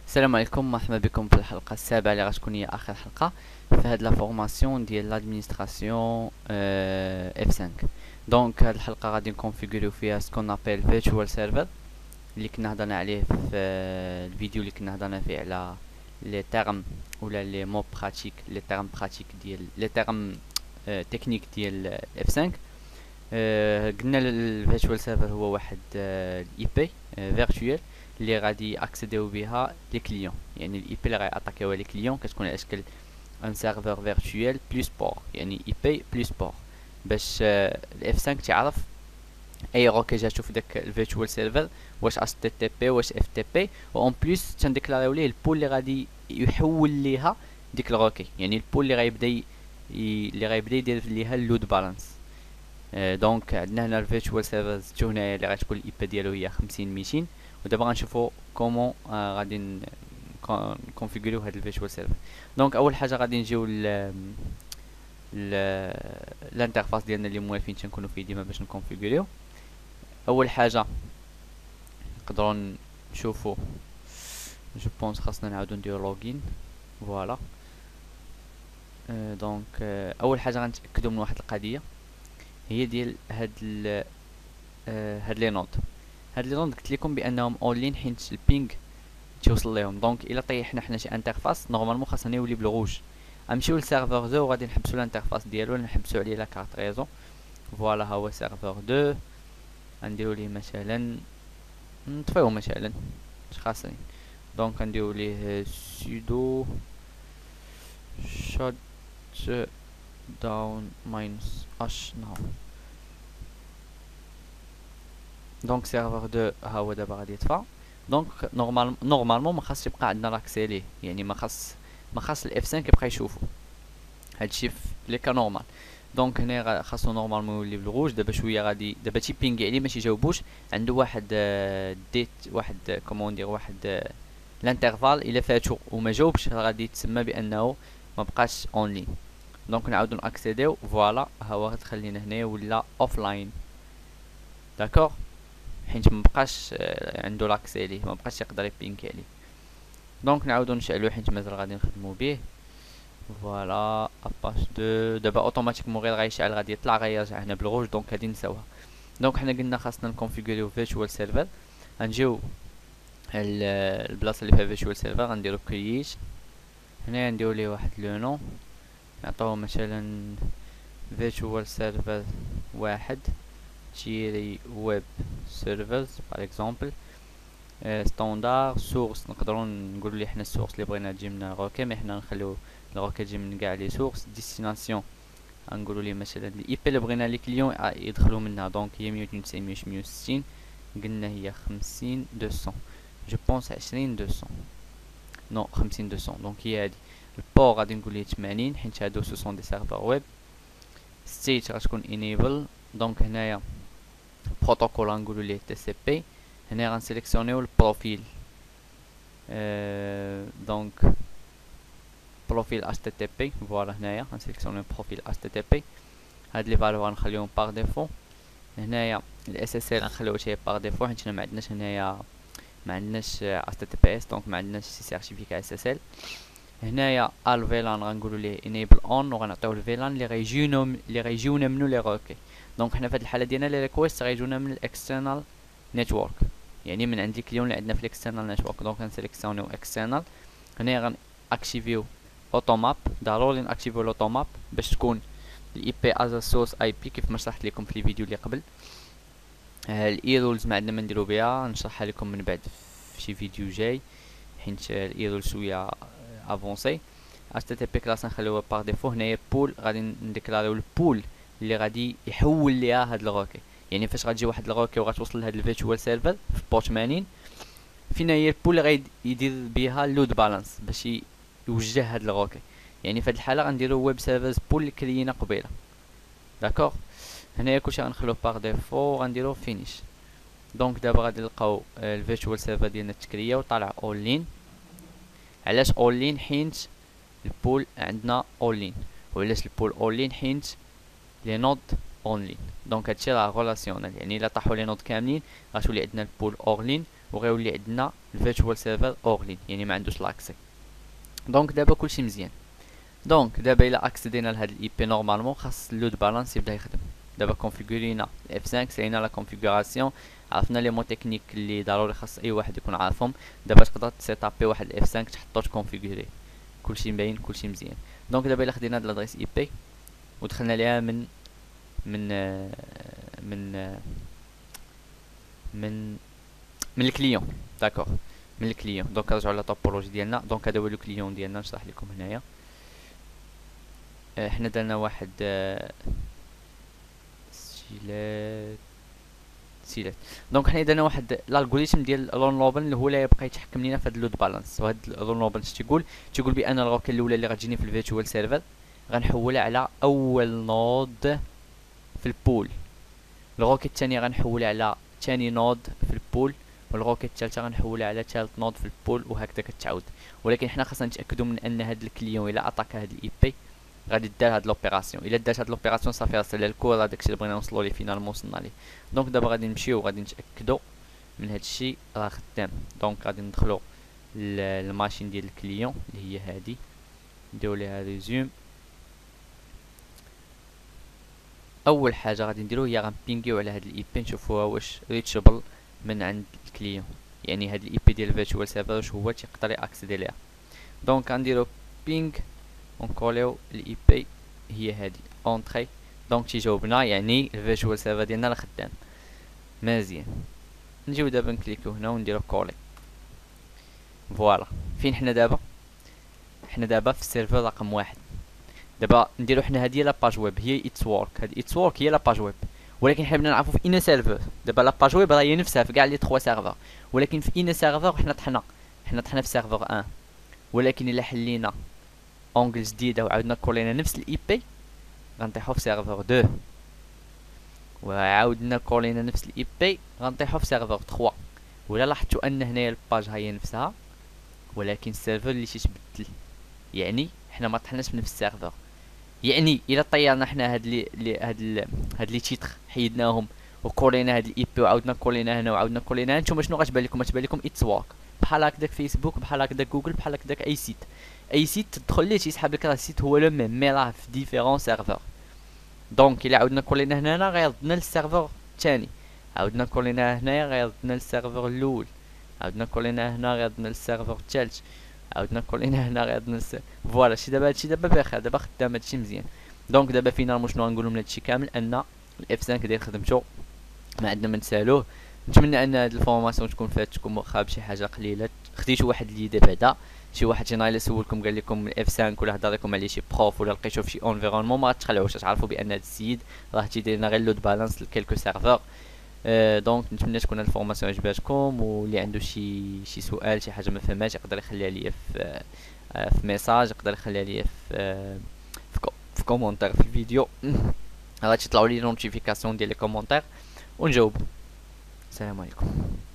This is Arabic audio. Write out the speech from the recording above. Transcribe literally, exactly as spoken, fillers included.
السلام عليكم، مرحبا بكم في الحلقه السابعه اللي غتكون هي اخر حلقه في هاد لا فورماسيون ديال لادمينستراسيون اف خمسة. دونك هاد الحلقه غادي نكونفيغوريو فيها سكون ابل فيرتشوال سيرفر اللي كنا هضرنا عليه في الفيديو اللي كنا هضرنا فيه على لي تيرم ولا لي مو براتيك لي تيرم براتيك ديال لي تيرم تكنيك ديال اف خمسة. آه، قلنا الفيرتشوال سيرفر هو واحد الاي بي فيرتوال اللي غادي اكسيديو بها لي كليون، يعني الاي بي اللي غادي اتاكيوها لي كليون كتكون على شكل ان سيرفر فيرتوال بلس بور، يعني اي بي بلس بور، باش الاف خمسة تعرف اي روكي جاتو في داك الفيرتوال سيرفر واش اتش تي تي بي واش اف تي بي، و اون بليس تنديكلاريو ليه البول اللي غادي يحول ليها ديك الروكي، يعني البول اللي غيبدا ي- اللي غيبدا يدير ليها اللود بالانس. آه، دونك عندنا هنا الفيرتشوال سيرفر زدتو هنايا اللي غتكون الاي بي ديالو هي خمسين ميتين، ودابا غنشوفو كومون آه غادي نكونفيغوريو هاد الفيرتشوال سيرفر. دونك اول حاجه غادي نجيو ل الانترفاس ديالنا اللي موالفين تنكونو فيه ديما باش نكونفيغوريو. اول حاجه نقدروا نشوفو جو بونس خاصنا نعاودو نديرو لوغين. فوالا. آه دونك آه اول حاجه غنتاكدوا من واحد القضيه، هي ديال هاد ال آه هاد لي نود هاد لي نود قلت لكم بانهم اونلاين حيت البينغ توصل ليهم. دونك الا طيحنا حنا شي انترفاس نورمالمون خاصنا يولي بالغوج. غنمشيو لسيرفر دو وغادي نحبسو الانترفاس ديالو، نحبسو عليه لا كارت ريزو. فوالا ها هو سيرفر دو. غنديرو ليه مثلا نطفيو مثلا اش خاصني. دونك غنديرو ليه سودو شوت داون ماينس اش ناو. دونك سيرفر دو ها هو دابا غادي يطفى. دونك نورمال نورمالمون ما خاصش يبقى عندنا لاكسي ليه، يعني ما خاص ما خاص الاف خمسة يبقى يشوفو هادشي في لي كا نورمال. دونك هنا خاصو نورمالمون يولي بالغوج. دابا شويه غادي دابا تيبينغي عليه ماشي جاوبوش، عنده واحد آه ديت واحد كومون ندير واحد آه الانترفال الا فاتو وما جاوبش غادي يتسمى بانه ما بقاش اونلاين. دونك نعاودو ناكسيديو. فوالا ها هو تخلينا هنايا ولا اوفلاين. داكوغ، حيت مبقاش آه عنده لاكسي ليه، مبقاش يقدر يبينغي عليه. دونك نعاودو نشعلو حيت مازال غادي نخدمو به. فوالا اباش دو دابا اوتوماتيكمون غير غيشعل غادي يطلع غيرجع هنا بالغوج. دونك غادي نساوها. دونك حنا قلنا خاصنا نكونفيغوريو فيرتشوال سيرفر. غنجيو البلاصه اللي فيها فيرتشوال سيرفر غنديرو كرييت. هنا نديرو ليه واحد لو نون، نعطوه مثلا فيرتشوال سيرفر واحد تيري ويب سيرفرز باغ اكزومبل. ستاندار سورس نقدروا نقولوا ليه حنا السورس اللي بغينا تجي من الروكي، مي حنا نخليو الروكي تجي من كاع لي سورس. ديستيناسيون غنقولوا ليه مثلا الاي بي اللي بغينا لي كليون يدخلوا منها. دونك هي مية وثنين وتسعين مية وستين، قلنا هي خمسين دوسون جو بونس عشرين دوسون نو خمسين دوسون. دونك هي هادي. البور غادي نقول ليه ثمانين حيت هادو سو سون دي سيرفر ويب. ستيت غتكون انيبل. دونك هنايا بروتوكول غنقولوا ليه تي سي بي. هنا غنسيليكسيونيو البروفيل. أه دونك بروفيل اتش تي تي بي. فوالا هنايا غنسيليكسيونيو بروفيل اتش تي تي بي. هاد لي فالور غنخليهم باغ ديفو. هنايا الاس اس ال غنخليوه حتى باغ ديفو حيت ما عندناش هنايا ما عندناش اتش تي تي بي اس، دونك ما عندناش سي سيرتيفيكا اس اس ال. هنايا الفيلان غنقولوا ليه انيبل اون، وغنعطيو الفيلان اللي غيجيونا اللي غيجيونا منو لي روكي. دونك حنا في هاد الحاله ديالنا لي ريكويست غيجونا من الاكسترنال نيتورك، يعني من عند الكليون اللي عندنا في الاكسترنال نيتورك. دونك غنسيليكسيونيو اكسترنال. هنا غنأكتيفيو اوتوماب. ضروري نأكتيفيو الاوتوماب باش تكون الاي بي از سورس اي بي كيف ما شرحت لكم في الفيديو اللي قبل. الاي رولز ما عندنا ما نديرو بها، نشرحها لكم من بعد في شي فيديو جاي حيت الاي رول شويه افونسي. اتش تي تي بي كلاس نخليوها باغ ديفو. هنايا بول غادي نديكلاريو البول اللي غادي يحول ليها هاد الروكي، يعني فاش غتجي واحد الروكي وغتوصل لهاد الفيرتشوال سيرفر في بورت ثمانين، فينا هي البول اللي غيدير بها اللود بالانس باش يوجه هاد الروكي. يعني في هاد الحاله غنديرو ويب سيرفرز بول اللي كرينا قبيله. داكوغ، هنايا كلشي غنخليوه باغ ديفو غنديرو فينيش. دونك دابا غادي نلقاو الفيرتشوال سيرفر ديالنا تكريا وطالع اونلاين. علاش اونلاين؟ حيت البول عندنا اونلاين. وعلاش البول اونلاين؟ حيت لي نود اونلاين. دونك هادشي راه غولاسيونيل، يعني الا طاحوا لي نود كاملين غتولي عندنا البول اونلاين وغيولي عندنا الفيرتشوال سيرفر اورلين يعني ما عندوش لاكسي. دونك دابا كلشي مزيان. دونك دابا الا اكسيدينا لهاد الاي بي نورمالمون خاص اللود بالانس يبدا يخدم. دابا كونفيغورينا اف خمسة، سالينا لا كونفيغوراسيون، عرفنا لي مو تكنيك اللي ضروري خاص اي واحد يكون عارفهم. دابا تقدر تسيتابي واحد الاف خمسة تحطو تكونفيغوري، كلشي مبين كلشي مزيان. دونك دابا الا خدينا هاد لادريس اي بي ودخلنا ليها من من من من من الكليون، داكوغ، من الكليون. دونك نرجعو لا توبولوجي ديالنا. دونك هذا هو لو كليون ديالنا، نشرح لكم هنايا. حنا درنا واحد سيلات سيلات دونك حنا درنا واحد الالغوريثم ديال رون روبن اللي هو اللي يبقى يتحكم لينا في هاد اللود بالانس. وهاد رون روبن اش تيقول؟ تيقول بان الروكه الاولى اللي غتجيني في الفيرتشوال سيرفر غنحولها على اول نود في البول، الروكه الثانيه غنحولها على ثاني نود في البول، والروكه الثالثه غنحولها على ثالث نود في البول، وهكذا كتعاود. ولكن حنا خاصنا نتاكدوا من ان هاد الكليون الا اتاكا هاد الاي بي غادي دار هاد لوبيراسيون. الا دارت هاد لوبيراسيون صافي راسل الكور، هذاك الشيء اللي بغينا نوصلوا ليه فينالمون وصلنا ليه. دونك دابا غادي نمشيو غادي نتاكدوا من هاد الشيء راه خدام. دونك غادي ندخلوا للماشين ديال الكليون اللي هي هادي، نديرو ليها ريزوم. اول حاجه غادي نديرو هي غنبينغيو على هاد الاي بي نشوفوها واش ريتشابل من عند الكليون، يعني هاد الاي بي ديال الفيرتشوال سيرفر واش هو تيقدر ياكسيدي ليها. دونك غنديرو بينغ ونكوليو الاي بي هي هادي اونطري. دونك تيجاوبنا يعني الفيرتشوال سيرفر ديالنا راه خدام مزيان. نجيو دابا نكليكو هنا ونديرو كولي. فوالا فين حنا دابا؟ حنا دابا في السيرفر رقم واحد. دابا نديرو حنا هادي لا باج ويب، هي اتس وورك، هاد اتس وورك هي لا باج ويب، ولكن حنا بدنا نعرفو في اين سيرفر. دابا لا باج ويب راه هي نفسها في كاع لي ثلاثة سيرفر، ولكن في اين سيرفر حنا طحنا حنا طحنا في سيرفر واحد. ولكن الا حلينا اونغل جديده وعاودنا كولينا نفس الاي بي غنطيحو في سيرفر اثنين، وعاودنا كولينا نفس الاي بي غنطيحو في سيرفر ثلاثة. ولا لاحظتوا ان هنايا الباج هي نفسها ولكن السيرفر اللي تيتبدل، يعني حنا ما طحناش في نفس السيرفر. يعني الا طيرنا حنا هاد لي لي هاد ال هاد لي تيتر حيدناهم وكولينا هاد الاي بي وعاودنا كولينا هنا وعاودنا كولينا هنا، نتوما شنو غتبان لكم؟ غتبان لكم اتس وورك، بحال هكداك فيسبوك، بحال هكداك جوجل، بحال هكداك اي سيت. اي سيت تدخل ليه تيسحب لك راه السيت هو لو ميم مي راه في ديفيرون سيرفر. دونك الا عاودنا كولينا هنا غيردنا للسيرفر الثاني، عاودنا كولينا هنايا غيردنا للسيرفر الاول، عاودنا كولينا هنا غيردنا للسيرفر الثالث، عاودنا كولينا هنا غيردنا للس... فوالا شي دابا هادشي دابا بخير، دابا خدام هادشي مزيان. دونك دابا فينالمون شنو غنقولو من هادشي كامل؟ ان الاف خمسة ديال خدمتو ما عندنا ما نسالوه. نتمنى ان هاد الفورماسيون تكون فاتتكم واخا بشي حاجه قليله، خديتو واحد ليدي بعدا. شي واحد جينا الا سولكم قال لكم اف خمسة ولا هضر لكم عليه شي بروف ولا لقيتو في شي انفيرونمون ما تخلعوش، تعرفوا بان هاد السيد راه تيدير لنا غير لود بالانس لكلكو سيرفر. أه دونك نتمنى تكون الفورماسيون عجباتكم، واللي عنده شي شي سؤال شي حاجه ما فهمهاش يقدر يخليها ليا في أه في ميساج، يقدر يخليها ليا في أه في, كو في كومونتير في الفيديو. غادي تطلعوا لي نوتيفيكاسيون ديال لي كومونتير ونجاوب. السلام عليكم.